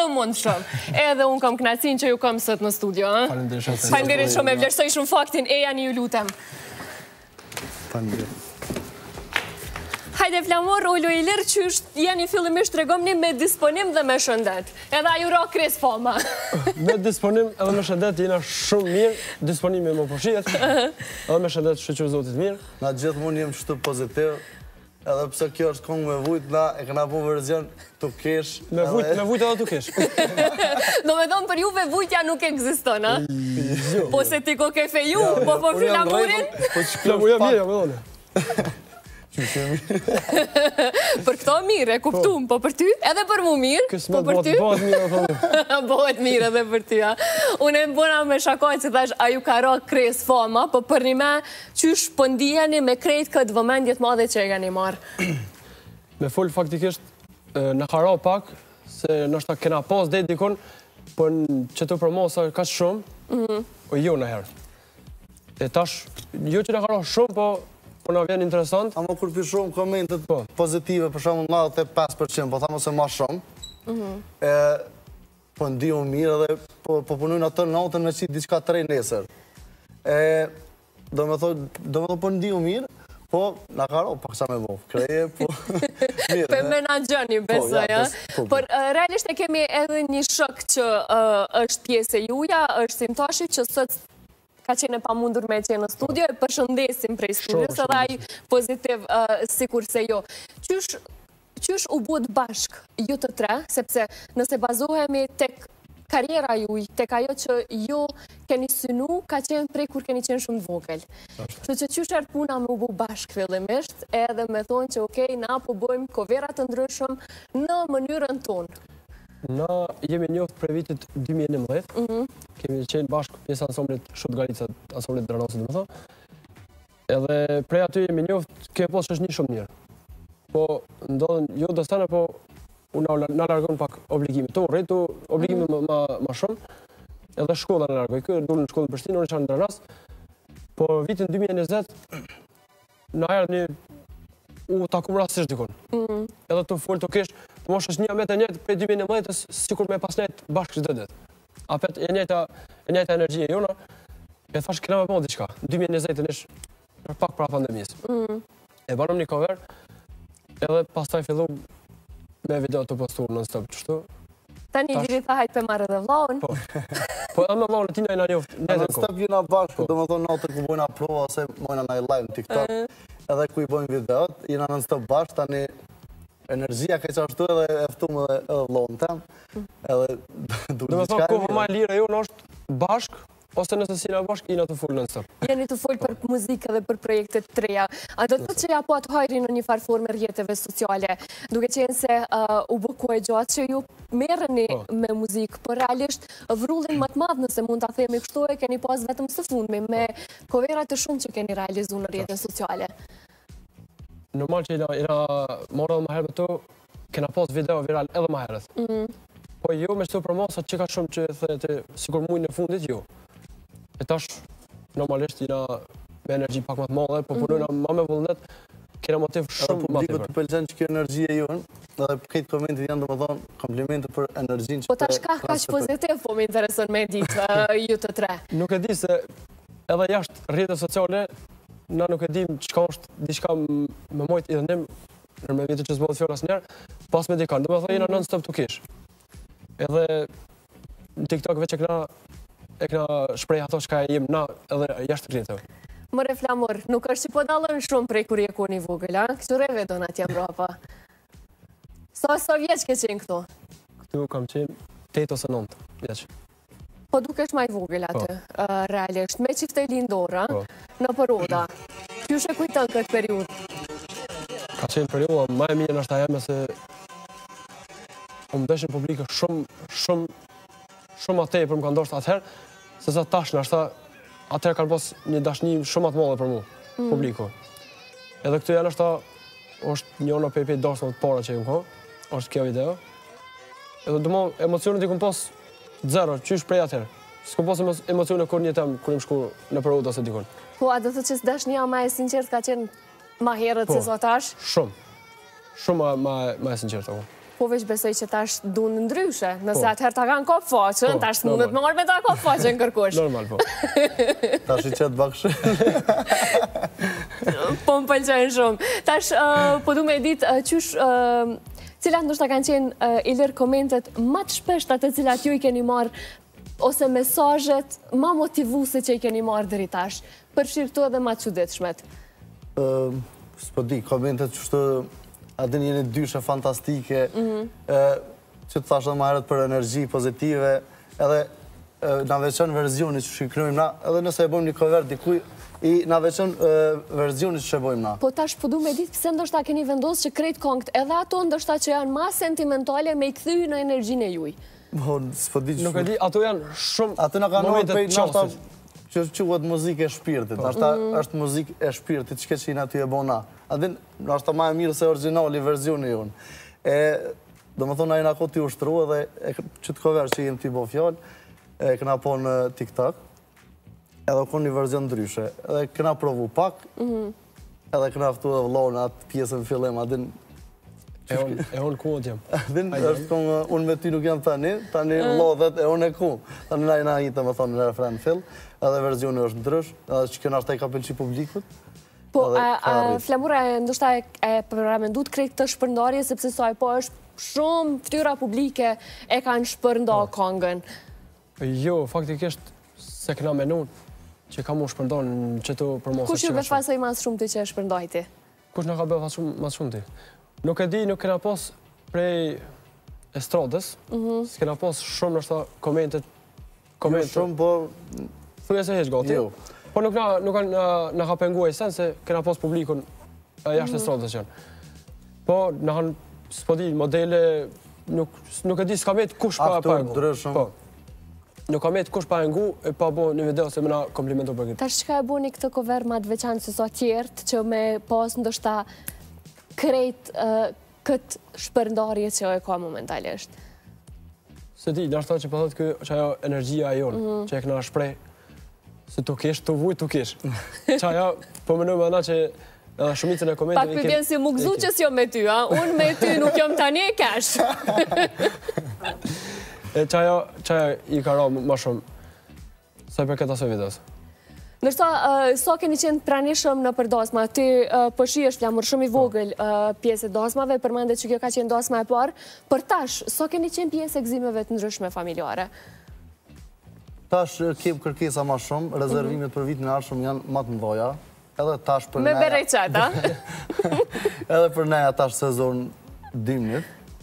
të mund shumë. Edhe unë kam kënaqësinë që ju kam sot në studio. Faleminderit shumë, e vlerësoj shumë faktin, e janë ju lutem. Faleminderit. Hajde Flamur, ullu i lirë që jeni fillimisht tregomni me disponim dhe me shëndet. Edhe a ju ro kres fama. Me disponim edhe me shëndet jena shumë mirë, disponimi më përshijet, edhe me shëndet shqyqyrë zotit mirë. Na gjithë mund jem qëtu pozitiv, edhe pse kjo është kongë me vujt, na e këna po verzion të kesh. Me vujt edhe të kesh. Do me thonë për juve vujtja nuk eksiston, a? Po se ti ko kefe ju, po po Flamurin? Flamurin mirë, me dhone. Për këto mirë, e kuptum, po për ty, edhe për mu mirë, po për ty. Bëhet mirë, po bëhet mirë edhe për ty, a. Unë e më bëna me shakojnë që thash, a ju ka ro kres fama, po për një me qysh pëndijeni me krejt këtë vëmendjet madhe që e gani marë. Me full faktikisht, në ka ro pak, se nështë kena pas dhe dikon, për në që të promosa ka shumë, o jo në herë. E tash, jo që në ka ro shumë, po në vjen interesant. Amo kur pi shumë komentet pozitive, për shumë 95%, po thamo se ma shumë, po ndiju mirë dhe po punojnë atë natën me qitë diçka të rej nesër. Do me thonë po ndiju mirë, po në karo, pak sa me bo, kreje, po mirë. Për menagjoni, besoj, ja? Por realisht e kemi edhe një shok që është pjesë e juja, është Simtashi, që sot ka qene pa mundur me qenë në studio, e përshëndesim prej studios, edhe aj pozitiv si kurse jo. Qysh u bud bashk ju të tre, sepse nëse bazohemi tek karjera juj, tek ajo që ju keni synu, ka qenë prej kur keni qenë shumë vogël. Që qysh erë puna me u bu bashk fillimisht, edhe me thonë që okej, na po bojmë koverat të ndryshëm në mënyrën tonë. Na jemi njoft për vitit 2011, kemi qenë bashkë pjesë ansamblit Shutgalica, ansamblit Dranosit, dhe më thonë. Edhe prej aty jemi njoft, kemi posë është një shumë mirë. Po, ndodhen, jo do stane, po, unë në largon pak obligimi. Tu rritu obligimi ma shumë, edhe shkolla në largoj. Kërë dullu në shkollën Prishtinë, unë isha në Dranas. Po, vitin 2020, në ajerë një u takum rastisht dikon. Edhe të full të kesh, të mosh është një amet e njëtë prej 2019-ës, sikur me pas njëtë bashkë qëtë dit. Apet e njëta energjie jona, e thash këna me po diqka. 2020 ishë pak pra pandemisë. E banëm një cover, edhe pas taj fillu me video të postur non-stop qështu. Ta një gjiri tha hajtë për marrë dhe vlaun. Po edhe me vlaun e tina i në njoftë. Non-stop jena bashkë, do më thonë natër ku bojna prova, ose mojna në live në TikTok, edhe ku i bojnë videot, jena non-stop bashkë, tani energjia ka që ashtu edhe eftum edhe vlaun tem, edhe do me thonë kohë ma lirë e ju në është bashkë, ose nëse si në bashkë, jena të full non-stop. Jeni të full për muzikë dhe për projektet të reja. A do të që ja po atë hajri në një farë formë rjetëve sociale, duke qenë se u bëku e gjatë që ju merreni me muzikë, për realisht vrullin më të madhë nëse mund të themi kështu e keni pas vetëm së fundmi, me koverat të shumë që keni realizu në rjetën sociale. Normal që jena morë edhe ma herë me tu, kena pas video viral edhe ma herët. Po jo me shtu promosat që ka shumë që thëjete, sikur mujnë në fundit jo. E tash, normalisht jena me energji pak më të madhe, po punojna ma me vullnet, kena motiv shumë ma të publikut të pëlqen që kjo energji e jonë, edhe këtë komentit janë do më thonë komplimente për energjin që... Po tash ka që pozitiv, po më intereson me ditë ju të tre. Nuk e di se edhe jashtë rrjetet sociale, na nuk e dim qka është diçka me mojt i dhenim, në me vjetë që zbodhë fjall asnjerë, pas me dikan, do me thonë jena non-stop të kish. Edhe në TikTok veç e këna shprej ato shka e jem na edhe jashtë rrjeteve. Mëre Flamur, nuk është që po dalën shumë prej kur je ku një vogël, a? Këtureve do në tjem rapa. Sa vjeç ke qenë këto? Këtu kam qenë 8 ose 9 vjeç. Po duke është maj vogël atë, realisht, me qifte lindora, në përoda. Që shë kujtën këtë periud? Ka qenë periuda, ma e mirë në ashtë ajeme se më deshin publike shumë atej për më ka ndoshtë atëherë, se sa tash në ashtë atëherë kanë pos një dashni shumë atë modhe për mu, publiku. Edhe këtu janë është një ono për dashtë më të para që jem ko, është kjo video. Edhe du mo emocionet i këm pos zero, qysh prej atëherë. S'kom pos emocionet kur një temë, kur im shku në periudhë ose dikon. Po, a do të që s'dashnia ma e sinqert ka qenë ma herët se sa tash? Shumë ma e sinqert ako. Po veç besoj që tash dunë ndryshe. Nëse atëherë ta kanë kop faqën, tash mundet me marrë me ta kop faqën kërkush. Normal, po. Tash i qëtë bakshë. Po më pëlqen shumë. Tash, po du me ditë, qysh, cilat ndoshta kanë qenë i lirë komentet ma të shpeshta të cilat ju i keni marrë, ose mesajet ma motivuse që i keni marrë deri tash, përfshirë këto edhe ma të çuditshmet. S'po di, komentet që adin jeni dyshe fantastike, që të thashtë dhe ma herët për energji pozitive, edhe na veçon verzioni që shikryjmë na, edhe nëse e bojmë një cover dikuj, i na veçon verzioni që shebojmë na. Po tash po du me ditë pëse ndoshta keni vendosë që krejt këngët, edhe ato ndoshta që janë ma sentimentale me i kthy në energjinë e juj. Po, s'po di që... Nuk e di, ato janë shumë ato na kanë momentet qasës. Që quhet muzikë e shpirtit, është muzikë e shpirtit, që që aty e bona. Adin, është ma e mirë se originali versioni jonë. Do më thonë, a i në ako t'i ushtru edhe që të cover që jem t'i bo fjallë, këna po në TikTok, edhe konë një verzion ndryshe. Edhe këna provu pak, edhe këna aftu dhe vlonë atë pjesën fillim, adin... E unë ku të jem. Adin, është kënë, unë me ty nuk jam tani vlodhet e unë e ku. Tani na i hitë, më thonë, në refren fill, edhe versioni është ndrysh, edhe që këna është ta i ka pëlqi publikut. Po, Flamura, ndoshta e përamendu të krejt të shpërndarje, sepse saj po është shumë ftyra publike e kanë shpërnda këngën. Jo, faktikisht se këna menun që ka mu shpërndar në qëto promosat. Kush ju befasoj mas shumë ti që e shpërndajti? Kush në ka befasoj mas shumë ti? Nuk e di, nuk kena pas prej estradës, s'kena pas shumë nështë komentet. Shumë, po... Thuja se heq gati. Po nuk në ka pengu e sen se kena pas publikun jashtë estradës janë. Po në kanë, s'po di, modele, nuk e di, s'ka met kush pa e pengu. Nuk ka met kush pa e ngu, e pa bo një video se me na komplimentu për këtë. Tash qka e bo një këtë cover ma të veçanë se so tjertë, që me pas ndoshta krejt këtë shpërndarje që e ka momentalisht? Se di, nështë ta që po thotë që ajo energjia e jonë, që e këna shprej, se të kesh, të vuj, të kesh. Që ajo, po më nëmë anë që shumicën e komente... Pak për bjenë si mukzu që s'jo me ty, unë me ty nuk jom tani e kesh. Që ajo i ka ra ma shumë, sa i për këtë asoj videos. Nërsa, so keni qenë pranishëm në për dasma, ty përshi është Flamur shumë i vogël pjesë e dasmave, përmendet që kjo ka qenë dasma e parë, për tash, so keni qenë pjesë e gzimeve të ndryshme familjare? Tash kem kërkesa ma shumë, rezervimet për vitin e arshëm janë ma të mdoja, edhe tash për neja... Me berej qata? Edhe për neja tash sezon dimnit,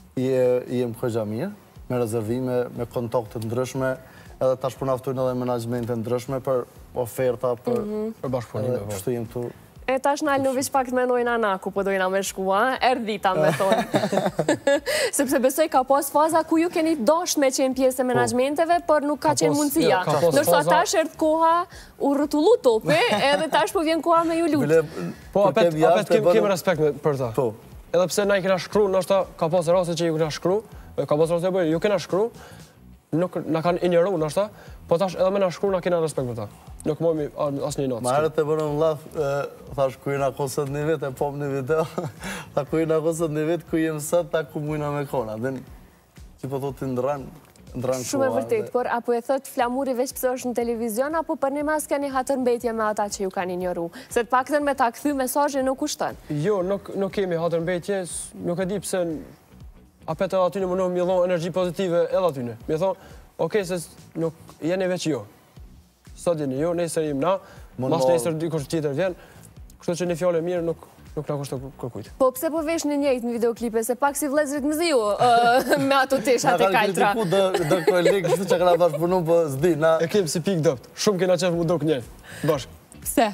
jem këgja mirë, me rezervime, me kontaktet ndryshme, edhe tash për naftojnë edhe menajmente ndryshme për oferta, për bashkëpunime. Kështu jem tu. E tash nalë në vish pak të menojnë anaku, po dojna me shkua, erdita me thonë. Sepse besoj ka pas faza ku ju keni dasht me qenë pjesë e menajmenteve, por nuk ka qenë mundësia. Nërsa tash erdh koha u rëtullu topi, edhe tash po vjen koha me ju lutë. Po, apet kemë respekt për ta. Edhe pse na i kena shkru, nështë ka pas rase që ju kena shkru, ka pas rase bëjë, ju kena shkru, nuk na kanë injeru, nështë, po tash edhe me na shkru, na kena respekt për ta. Nuk mojmi asë një natë. Ma herët e bërëm laf, thash ku jena kosët një vit, e pop një video, tha ku jena kosët një vit, ku jem sët, ta ku mujna me kona. Dhe që po thot të ndran koha. Shumë e vërtet, por apo e thot Flamuri veç pëse është në televizion, apo për një mas keni hatërmbetje me ata që ju kanë injoru? Se të pakten me ta këthy mesajë nuk kushton. Jo, nuk kemi hatërmbetje, nuk e di pëse apet edhe atyne më nëmë mjellon energji pozitive edhe atyne. Mi thonë, okej, se nuk jeni veç jo. Sot jeni jo, nesër jem na, mas nesër dikush tjetër vjen, kështu që një fjallë e mirë nuk na kushtë kërkujt. Po pse po vesh në njejtë në videoklipe, se pak si vlezrit më ziu me ato teshat e kajtra. Nga ka kritiku dhe kolegë, kështu që këna bashkëpunu, po zdi, na... E kemë si pik dëpt, shumë kena qef mu dok njejtë, bashkë. Pse?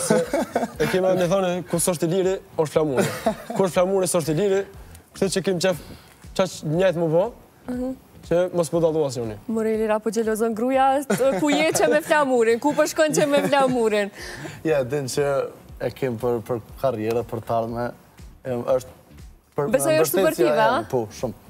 E kemë me thone, ku sështë i liri, është Flamuri. Ku është Flamuri, sështë i liri, kështu që kemë qef qaq njejtë mu bo, që mos më dallu asë njëni. Moreli rapo gjelozon gruja, ku je që me Flamurin, ku përshkon që me Flamurin? Ja, din që e kem për karrierë, për tarme, është... Besoj është supertive, a? Po, shumë.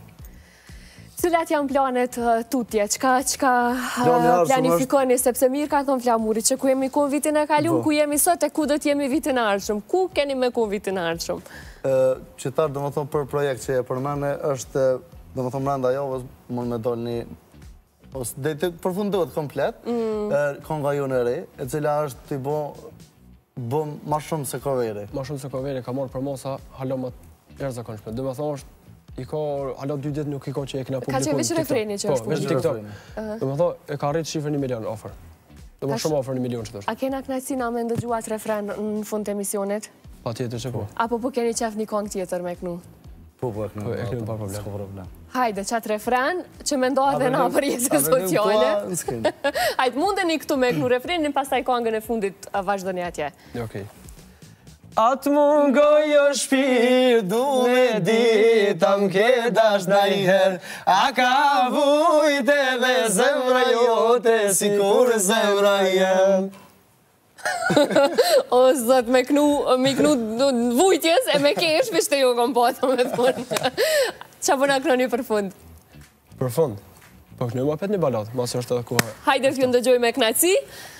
Cilat janë planet tutje, qka planifikoni, sepse mirë ka thonë Flamuri, që ku jemi ku në vitin e kalun, ku jemi sot e ku do t'jemi vitin e ardhshëm, ku keni me ku në vitin e ardhshëm? Qytetar, dhe më thonë, për projekt që e përmene, është, dhe më thonë, mrenda javës, mund me dollë një, ose dhe të përfundohet komplet, konga ju në re, e cila është t'i bo ma shumë se koveri. Ma shumë se koveri ka morë për mosa, halo më erëzakonshme. Dhe me thonë është, i ka, halo 2 ditë nuk i ka që e kena publikuar. Ka që veç refreni që është publikuar. Po, veç TikTok. Dhe me thonë, e ka rritë shifër 1 milion offer. Dhe ma shumë offer 1 milion që të është. A kena knajtësina me ndëgjuat refren në fund të emisionit? Pa tjetër që po. Apo po keni qef një kong tjetër me kënu? Po, e kënu pa problem. Hajde, qatë refren që me ndohet dhe na për jetës sociale. Hajde, mundeni këtu me kënu refrenin, pas taj kongën e fundit vazhdoni atje. Okej. Atë mungoj o shpirë, du me dita m'ke dash najher, a ka vujt edhe zemra jote, si kur zemra jem. O, zot, me knu vujtjes, e me kesh, vishte ju kom po me thonë. Qa përna knoni për fund? Për fund? Po kënu ma pet një balat, masë është edhe kuha. Hajde t'ju ndëgjoj me knajtësi.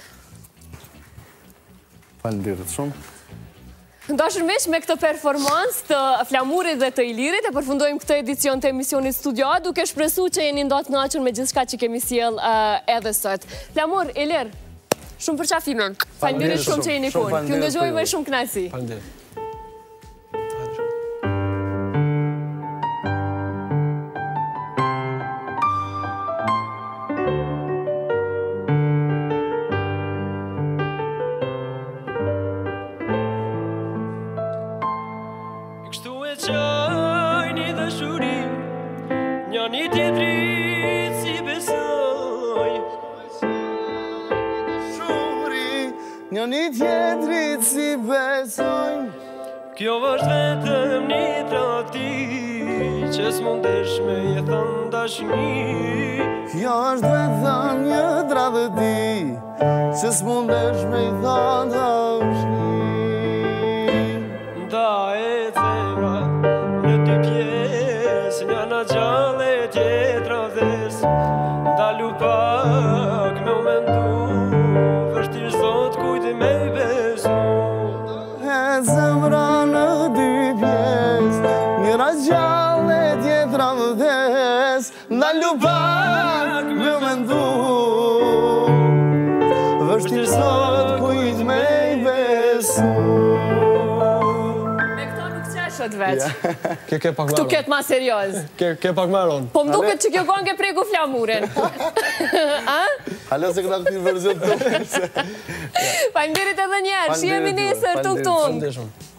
Faleminderit shumë. Ndashërmish me këtë performans të Flamurit dhe të Ilirit, e përfundojmë këtë edicion të emisionit Studio A, duke shpresu që jeni ndotë knaqën me gjithçka që kemi sjell edhe sot. Flamur, Ilir, shumë për qafimin. Faleminderit shumë që jeni këtu. Ju ndëgjoj me shumë kënaqësi. Faleminderit. Njani tjetrit si besoj, Njani tjetrit si besoj, kjo është vetëm një tradhti që s'mundesh me je thënë dashni. Kjo është vetëm një tradhti që s'mundesh me je thënë dashni. Da e zemra në dy pjesë, njana gjallë e tjetra dhes, dalu pak me u mendu, vështirë sot kujti me I besu. E zemra në dy pjesë, njëra gjallë e tjetra dhes, dalu pak me u mendu, vështirë sot kujti me I besu. Ke pak Këtu ketë ma serios. Ke pak maron. Po m'duket që kjo kongë e preku Flamurin. Halo se këta këtë verzion të Faleminderit edhe njerë, shihemi nesër tuk tuk.